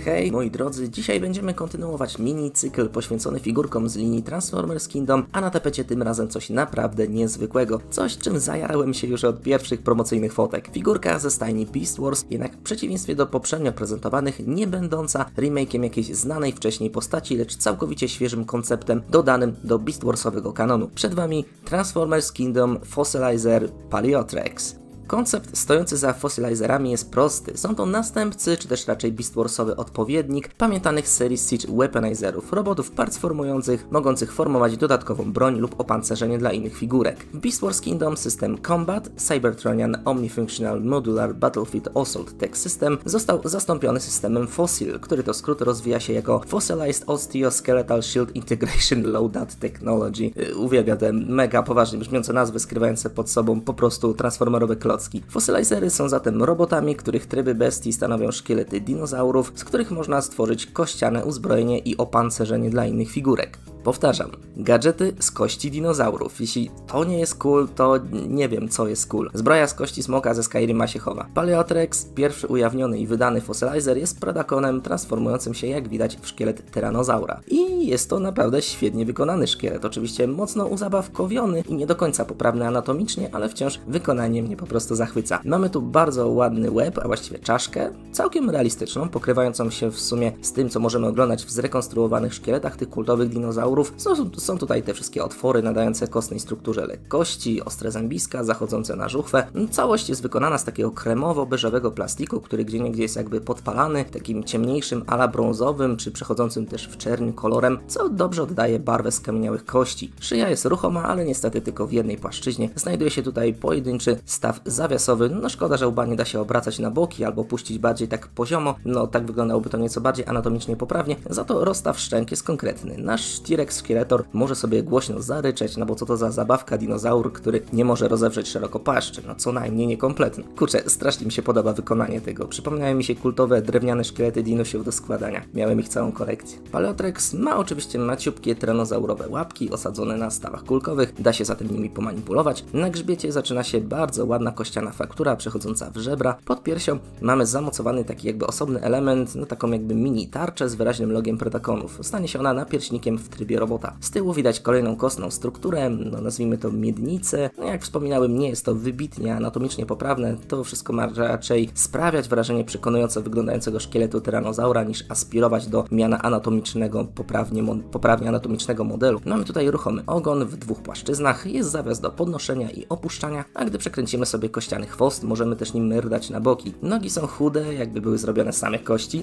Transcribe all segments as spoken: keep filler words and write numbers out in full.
Hej, moi drodzy, dzisiaj będziemy kontynuować mini cykl poświęcony figurkom z linii Transformers Kingdom, a na tapecie tym razem coś naprawdę niezwykłego. Coś, czym zajarałem się już od pierwszych promocyjnych fotek. Figurka ze stajni Beast Wars, jednak w przeciwieństwie do poprzednio prezentowanych, nie będąca remake'iem jakiejś znanej wcześniej postaci, lecz całkowicie świeżym konceptem dodanym do Beast Warsowego kanonu. Przed Wami Transformers Kingdom Fossilizer Paleotrex. Koncept stojący za fossilizerami jest prosty. Są to następcy, czy też raczej Beast Warsowy odpowiednik pamiętanych z serii Siege Weaponizerów, robotów parts formujących, mogących formować dodatkową broń lub opancerzenie dla innych figurek. W Beast Wars Kingdom system Combat, Cybertronian Omnifunctional Modular Battlefield Assault Tech System został zastąpiony systemem Fossil, który to skrót rozwija się jako Fossilized Osteoskeletal Shield Integration Loadout Technology. Yy, uwielbiam te mega poważnie brzmiące nazwy skrywające pod sobą po prostu transformerowe klocki. Fossilizery są zatem robotami, których tryby bestii stanowią szkielety dinozaurów, z których można stworzyć kościane uzbrojenie i opancerzenie dla innych figurek. Powtarzam, gadżety z kości dinozaurów. Jeśli to nie jest cool, to nie wiem co jest cool. Zbroja z kości smoka ze Skyrima się chowa. Paleotrex, pierwszy ujawniony i wydany fossilizer, jest Predaconem transformującym się, jak widać, w szkielet tyranozaura. I jest to naprawdę świetnie wykonany szkielet. Oczywiście mocno uzabawkowiony i nie do końca poprawny anatomicznie, ale wciąż wykonanie mnie po prostu zachwyca. Mamy tu bardzo ładny łeb, a właściwie czaszkę, całkiem realistyczną, pokrywającą się w sumie z tym, co możemy oglądać w zrekonstruowanych szkieletach tych kultowych dinozaurów. Są, są tutaj te wszystkie otwory nadające kostnej strukturze lekkości, ostre zębiska zachodzące na żuchwę. Całość jest wykonana z takiego kremowo-beżowego plastiku, który gdzieniegdzie jest jakby podpalany takim ciemniejszym ala brązowym, czy przechodzącym też w czerń kolorem, co dobrze oddaje barwę skamieniałych kości. Szyja jest ruchoma, ale niestety tylko w jednej płaszczyźnie. Znajduje się tutaj pojedynczy staw zawiasowy. No szkoda, że łba nie da się obracać na boki albo puścić bardziej tak poziomo. No tak wyglądałoby to nieco bardziej anatomicznie poprawnie. Za to rozstaw szczęk jest konkretny. Nasz T-Rex Skeletor może sobie głośno zaryczeć, no bo co to za zabawka dinozaur, który nie może rozewrzeć szeroko paszczy, no co najmniej niekompletny. Kurczę, strasznie mi się podoba wykonanie tego. Przypomniały mi się kultowe drewniane szkielety dinusiów do składania. Miałem ich całą kolekcję. Paleotrex ma oczywiście maciupkie tyranozaurowe łapki osadzone na stawach kulkowych, da się zatem nimi pomanipulować. Na grzbiecie zaczyna się bardzo ładna kościana faktura przechodząca w żebra. Pod piersią mamy zamocowany taki jakby osobny element, no taką jakby mini tarczę z wyraźnym logiem Predaconów. Stanie się ona napierśnikiem w trybie robota. Z tyłu widać kolejną kostną strukturę, no nazwijmy to miednicę. No jak wspominałem, nie jest to wybitnie anatomicznie poprawne, to wszystko ma raczej sprawiać wrażenie przekonująco wyglądającego szkieletu tyranozaura, niż aspirować do miana anatomicznego, poprawnie, poprawnie anatomicznego modelu. Mamy tutaj ruchomy ogon w dwóch płaszczyznach, jest zawias do podnoszenia i opuszczania, a gdy przekręcimy sobie kościany chwost, możemy też nim myrdać na boki. Nogi są chude, jakby były zrobione z samych kości.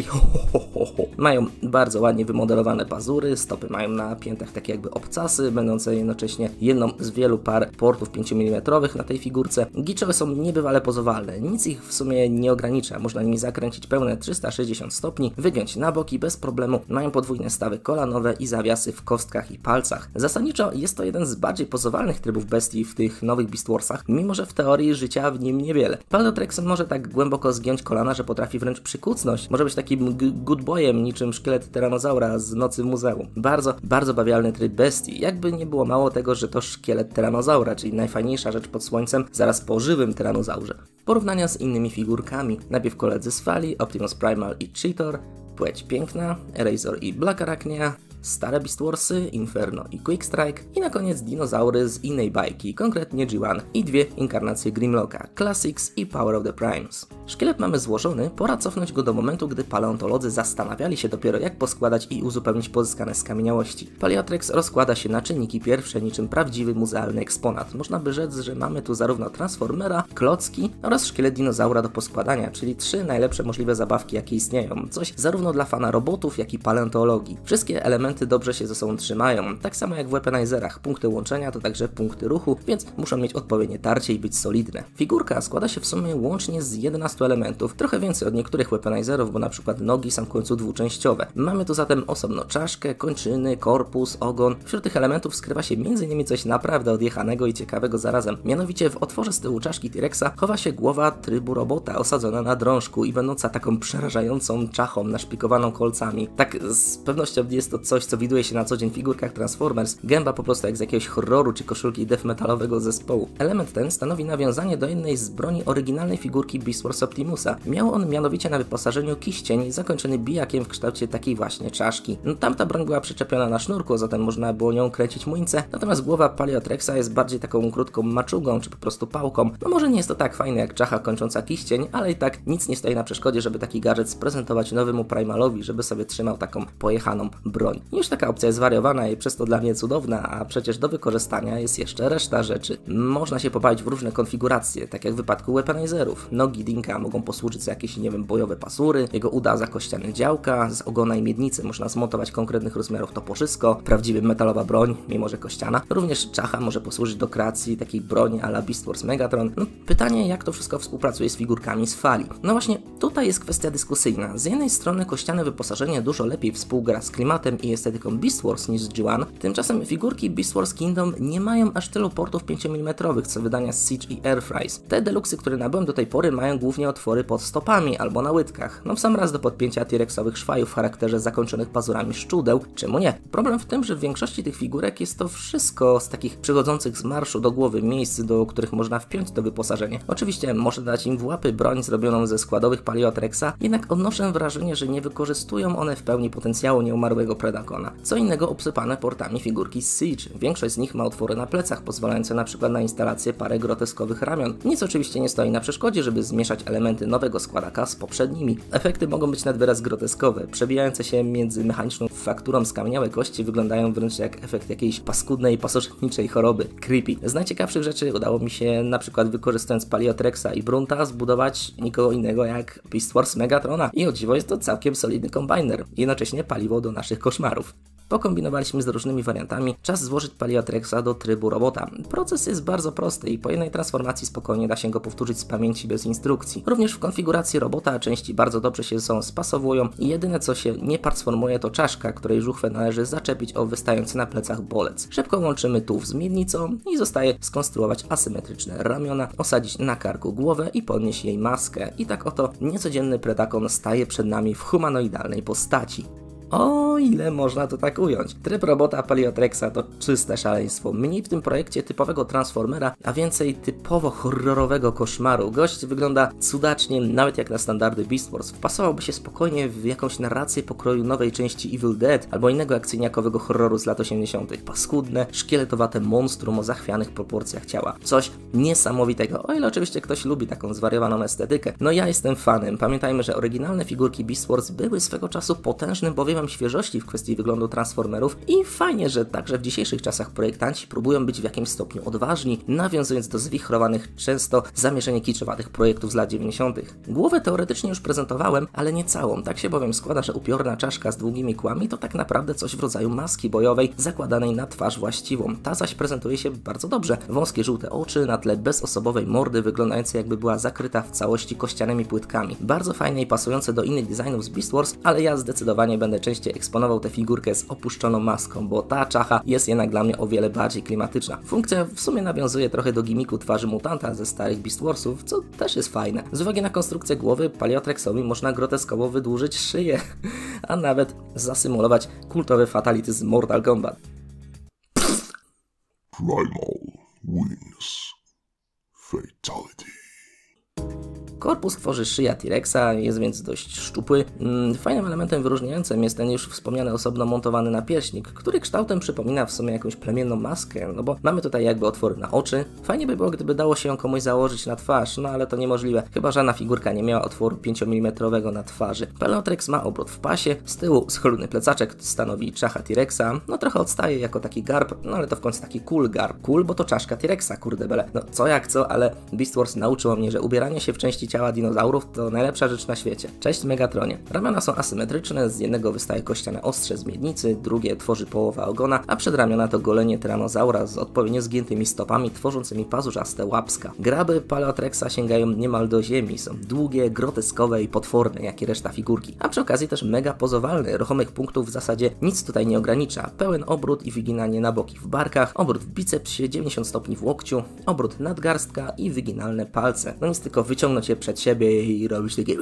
Mają bardzo ładnie wymodelowane pazury, stopy mają na piętach takie jakby obcasy, będące jednocześnie jedną z wielu par portów pięciomilimetrowych na tej figurce. Gicze są niebywale pozowalne, nic ich w sumie nie ogranicza, można nimi zakręcić pełne trzysta sześćdziesiąt stopni, wygiąć na boki bez problemu, mają podwójne stawy kolanowe i zawiasy w kostkach i palcach. Zasadniczo jest to jeden z bardziej pozowalnych trybów bestii w tych nowych Beast Warsach, mimo że w teorii życia w nim niewiele. Paleotrex może tak głęboko zgiąć kolana, że potrafi wręcz przykucnąć, może być takim good boyem niczym szkielet tyranozaura z Nocy w Muzeum. Bardzo, bardzo bawialny tryb bestii. Jakby nie było mało tego, że to szkielet tyranozaura, czyli najfajniejsza rzecz pod słońcem, zaraz po żywym tyranozaurze. Porównania z innymi figurkami. Najpierw koledzy z Fali, Optimus Primal i Cheetor, Płeć Piękna, Razor i Black Arachnia, stare Beast Warsy, Inferno i Quick Strike i na koniec dinozaury z innej bajki, konkretnie G jeden i dwie inkarnacje Grimlocka, Classics i Power of the Primes. Szkielet mamy złożony, pora cofnąć go do momentu, gdy paleontolodzy zastanawiali się dopiero jak poskładać i uzupełnić pozyskane skamieniałości. Paleotrex rozkłada się na czynniki pierwsze niczym prawdziwy muzealny eksponat. Można by rzec, że mamy tu zarówno Transformera, klocki oraz szkielet dinozaura do poskładania, czyli trzy najlepsze możliwe zabawki jakie istnieją. Coś zarówno dla fana robotów, jak i paleontologii. Wszystkie elementy dobrze się ze sobą trzymają, tak samo jak w Weaponizerach. Punkty łączenia to także punkty ruchu, więc muszą mieć odpowiednie tarcie i być solidne. Figurka składa się w sumie łącznie z jedenastu elementów, trochę więcej od niektórych Weaponizerów, bo na przykład nogi są w końcu dwuczęściowe. Mamy tu zatem osobno czaszkę, kończyny, korpus, ogon. Wśród tych elementów skrywa się między innymi coś naprawdę odjechanego i ciekawego zarazem. Mianowicie w otworze z tyłu czaszki T-Rexa chowa się głowa trybu robota osadzona na drążku i będąca taką przerażającą czachą naszpikowaną kolcami. Tak z pewnością jest to coś, co widuje się na co dzień w figurkach Transformers, gęba po prostu jak z jakiegoś horroru czy koszulki death metalowego zespołu. Element ten stanowi nawiązanie do jednej z broni oryginalnej figurki Beast Wars Optimusa. Miał on mianowicie na wyposażeniu kiścień zakończony bijakiem w kształcie takiej właśnie czaszki. No, tamta broń była przyczepiona na sznurku, zatem można było nią kręcić młyńce, natomiast głowa Paliotrexa jest bardziej taką krótką maczugą, czy po prostu pałką. No może nie jest to tak fajne jak czacha kończąca kiścień, ale i tak nic nie stoi na przeszkodzie, żeby taki gadżet sprezentować nowemu Primalowi, żeby sobie trzymał taką pojechaną broń. Już taka opcja jest wariowana i przez to dla mnie cudowna, a przecież do wykorzystania jest jeszcze reszta rzeczy. Można się pobawić w różne konfiguracje, tak jak w wypadku weaponizerów. Nogi Dinka mogą posłużyć za jakieś, nie wiem, bojowe pasury, jego uda za kościane działka, z ogona i miednicy można zmontować konkretnych rozmiarów toporzysko, prawdziwie metalowa broń, mimo że kościana. Również czacha może posłużyć do kreacji takiej broni a la Beast Wars Megatron. No, pytanie, jak to wszystko współpracuje z figurkami z fali. No właśnie, tutaj jest kwestia dyskusyjna. Z jednej strony kościane wyposażenie dużo lepiej współgra z klimatem i estetyką Beast Wars niż z G jeden, tymczasem figurki Beast Wars Kingdom nie mają aż tylu portów pięć milimetrów co wydania Siege i Airfries. Te deluxy, które nabyłem do tej pory, mają głównie otwory pod stopami albo na łydkach. No w sam raz do podpięcia T-Rexowych szwajów w charakterze zakończonych pazurami szczudeł, czemu nie? Problem w tym, że w większości tych figurek jest to wszystko z takich przychodzących z marszu do głowy miejsc, do których można wpiąć to wyposażenie. Oczywiście może dać im w łapy broń zrobioną ze składowych Paliotrexa, jednak odnoszę wrażenie, że nie wykorzystują one w pełni potencjału nieumarłego Predacona. Co innego obsypane portami figurki z Siege. Większość z nich ma otwory na plecach, pozwalające na przykład na instalację parę groteskowych ramion. Nic oczywiście nie stoi na przeszkodzie, żeby zmieszać elementy nowego składaka z poprzednimi. Efekty mogą być nad wyraz groteskowe. Przebijające się między mechaniczną fakturą skamieniałe kości wyglądają wręcz jak efekt jakiejś paskudnej, pasożytniczej choroby. Creepy. Z najciekawszych rzeczy udało mi się na przykład wykorzystując Paliotrexa i Brunta zbudować nikogo innego jak Beast Wars Megatrona i o dziwo jest to całkiem solidny kombajner, jednocześnie paliwo do naszych koszmarów. Pokombinowaliśmy z różnymi wariantami, czas złożyć Paliotrexa do trybu robota. Proces jest bardzo prosty i po jednej transformacji spokojnie da się go powtórzyć z pamięci bez instrukcji. Również w konfiguracji robota części bardzo dobrze się ze sobą spasowują i jedyne co się nie transformuje to czaszka, której żuchwę należy zaczepić o wystający na plecach bolec. Szybko łączymy tułów z miednicą i zostaje skonstruować asymetryczne ramiona, osadzić na karku głowę i podnieść jej maskę. I tak oto niecodzienny Predacon staje przed nami w humanoidalnej postaci. O ile można to tak ująć. Tryb robota Paliotrexa to czyste szaleństwo. Mniej w tym projekcie typowego Transformera, a więcej typowo horrorowego koszmaru. Gość wygląda cudacznie, nawet jak na standardy Beast Wars. Wpasowałby się spokojnie w jakąś narrację pokroju nowej części Evil Dead albo innego akcyjniakowego horroru z lat osiemdziesiątych. Paskudne, szkieletowate monstrum o zachwianych proporcjach ciała. Coś niesamowitego, o ile oczywiście ktoś lubi taką zwariowaną estetykę. No ja jestem fanem. Pamiętajmy, że oryginalne figurki Beast Wars były swego czasu potężnym bowiem świeżości w kwestii wyglądu Transformerów i fajnie, że także w dzisiejszych czasach projektanci próbują być w jakimś stopniu odważni, nawiązując do zwichrowanych, często zamierzenie kiczowatych projektów z lat dziewięćdziesiątych. Głowę teoretycznie już prezentowałem, ale nie całą. Tak się bowiem składa, że upiorna czaszka z długimi kłami to tak naprawdę coś w rodzaju maski bojowej zakładanej na twarz właściwą. Ta zaś prezentuje się bardzo dobrze. Wąskie żółte oczy na tle bezosobowej mordy wyglądającej jakby była zakryta w całości kościanymi płytkami. Bardzo fajne i pasujące do innych designów z Beast Wars, ale ja zdecydowanie będę częściej eksponował tę figurkę z opuszczoną maską, bo ta czacha jest jednak dla mnie o wiele bardziej klimatyczna. Funkcja w sumie nawiązuje trochę do gimiku twarzy mutanta ze starych Beast Warsów, co też jest fajne. Z uwagi na konstrukcję głowy Paliotrexowi można groteskowo wydłużyć szyję, a nawet zasymulować kultowy fatality z Mortal Kombat. Primal wins fatality. Korpus tworzy szyja T-Rexa, jest więc dość szczupły. Fajnym elementem wyróżniającym jest ten już wspomniany osobno montowany napierśnik, który kształtem przypomina w sumie jakąś plemienną maskę, no bo mamy tutaj jakby otwory na oczy. Fajnie by było, gdyby dało się ją komuś założyć na twarz, no ale to niemożliwe, chyba żadna figurka nie miała otworu pięć milimetrów na twarzy. Palotrex ma obrót w pasie, z tyłu schludny plecaczek stanowi czacha T-Rexa, no trochę odstaje jako taki garb, no ale to w końcu taki cool garb. Cool, bo to czaszka T-Rexa, kurde bele. No co jak co, ale Beast Wars nauczyło mnie, że ubieranie się w części ciała dinozaurów to najlepsza rzecz na świecie. Cześć Megatronie. Ramiona są asymetryczne, z jednego wystaje kościane ostrze z miednicy, drugie tworzy połowa ogona, a przedramiona to golenie tyranozaura z odpowiednio zgiętymi stopami tworzącymi pazurzaste łapska. Graby Palotrexa sięgają niemal do ziemi, są długie, groteskowe i potworne, jak i reszta figurki, a przy okazji też mega pozowalne, ruchomych punktów w zasadzie nic tutaj nie ogranicza. Pełen obrót i wyginanie na boki w barkach, obrót w bicepsie, dziewięćdziesiąt stopni w łokciu, obrót nadgarstka i wyginalne palce. No nic tylko wyciągnąć je przed siebie i robić takie...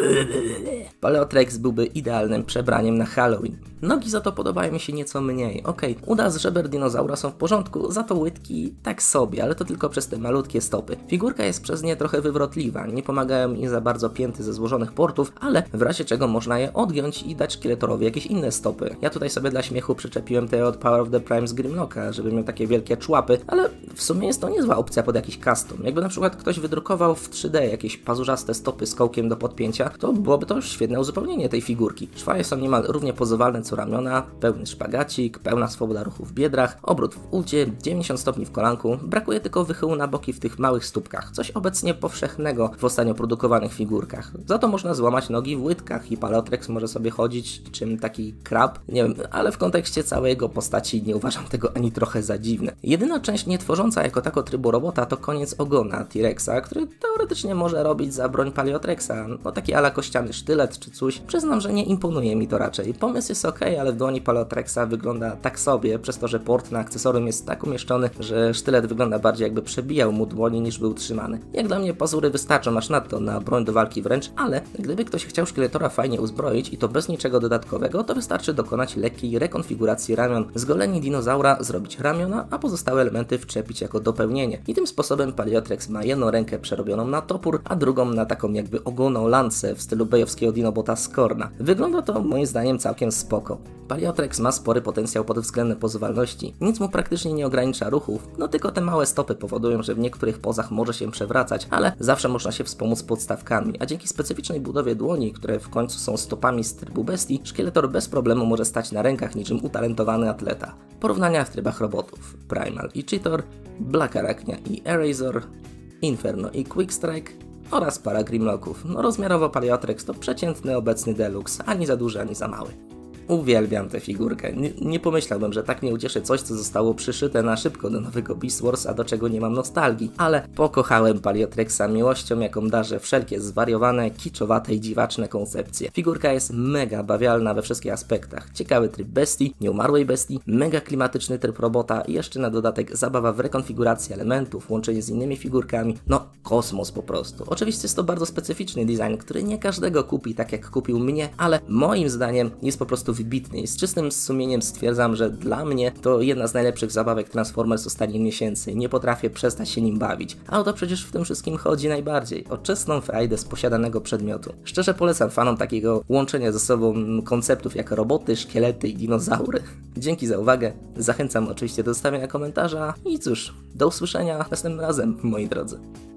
Paleotrex byłby idealnym przebraniem na Halloween. Nogi za to podobają mi się nieco mniej. Okej, okay, uda z żeber dinozaura są w porządku, za to łydki tak sobie, ale to tylko przez te malutkie stopy. Figurka jest przez nie trochę wywrotliwa, nie pomagają mi za bardzo pięty ze złożonych portów, ale w razie czego można je odgiąć i dać szkieletorowi jakieś inne stopy. Ja tutaj sobie dla śmiechu przyczepiłem te od Power of the Prime z Grimlocka, żeby miał takie wielkie człapy, ale w sumie jest to niezła opcja pod jakiś custom. Jakby na przykład ktoś wydrukował w trzy D jakieś pazurzaste stopy z kołkiem do podpięcia, to byłoby to świetne uzupełnienie tej figurki. Szwaje są niemal równie pozowalne co ramiona, pełny szpagacik, pełna swoboda ruchu w biedrach, obrót w ulcie, dziewięćdziesiąt stopni w kolanku, brakuje tylko wychyłu na boki w tych małych stópkach, coś obecnie powszechnego w ostatnio produkowanych figurkach. Za to można złamać nogi w łydkach i Paleotrex może sobie chodzić czym taki krab, nie wiem, ale w kontekście całej jego postaci nie uważam tego ani trochę za dziwne. Jedyna część nie tworząca jako tako trybu robota to koniec ogona T-Rexa, który teoretycznie może robić za broń Paleotrexa, no taki ala kościany sztylet czy coś. Przyznam, że nie imponuje mi to raczej. Pomysł jest ok, ale w dłoni Paleotrexa wygląda tak sobie, przez to, że port na akcesorium jest tak umieszczony, że sztylet wygląda bardziej jakby przebijał mu dłonie niż był trzymany. Jak dla mnie pazury wystarczą aż nadto na broń do walki wręcz, ale gdyby ktoś chciał szkieletora fajnie uzbroić i to bez niczego dodatkowego, to wystarczy dokonać lekkiej rekonfiguracji ramion. Z goleni dinozaura zrobić ramiona, a pozostałe elementy wczepić jako dopełnienie. I tym sposobem Paleotrex ma jedną rękę przerobioną na topór, a drugą na taką jakby ogoną lancę w stylu bejowskiego dinobota Skorna. Wygląda to moim zdaniem całkiem spoko. Paleotrex ma spory potencjał pod względem pozowalności, nic mu praktycznie nie ogranicza ruchów, no tylko te małe stopy powodują, że w niektórych pozach może się przewracać, ale zawsze można się wspomóc podstawkami, a dzięki specyficznej budowie dłoni, które w końcu są stopami z trybu bestii, szkieletor bez problemu może stać na rękach niczym utalentowany atleta. Porównania w trybach robotów: Primal i Cheetor, Black Arachnia i Erasor, Inferno i Quickstrike oraz para Grimlocków. No rozmiarowo Paleotrex to przeciętny obecny deluxe, ani za duży, ani za mały. Uwielbiam tę figurkę. Nie, nie pomyślałbym, że tak mnie ucieszy coś, co zostało przyszyte na szybko do nowego Beast Wars, a do czego nie mam nostalgii. Ale pokochałem Paleotrexa miłością, jaką darzę wszelkie zwariowane, kiczowate i dziwaczne koncepcje. Figurka jest mega bawialna we wszystkich aspektach. Ciekawy tryb bestii, nieumarłej bestii, mega klimatyczny tryb robota i jeszcze na dodatek zabawa w rekonfiguracji elementów, łączenie z innymi figurkami. No, kosmos po prostu. Oczywiście jest to bardzo specyficzny design, który nie każdego kupi tak jak kupił mnie, ale moim zdaniem jest po prostu wybitny i z czystym sumieniem stwierdzam, że dla mnie to jedna z najlepszych zabawek Transformers ostatnich miesięcy. Nie potrafię przestać się nim bawić. A o to przecież w tym wszystkim chodzi najbardziej. O czystą frajdę z posiadanego przedmiotu. Szczerze polecam fanom takiego łączenia ze sobą konceptów jak roboty, szkielety i dinozaury. Dzięki za uwagę. Zachęcam oczywiście do zostawienia komentarza i cóż, do usłyszenia następnym razem, moi drodzy.